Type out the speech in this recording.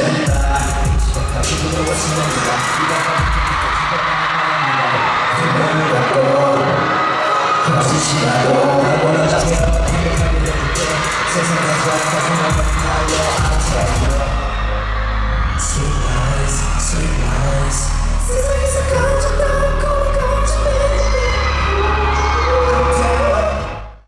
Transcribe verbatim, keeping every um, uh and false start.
세상 가져와 가슴 한번 날려 I'll tell you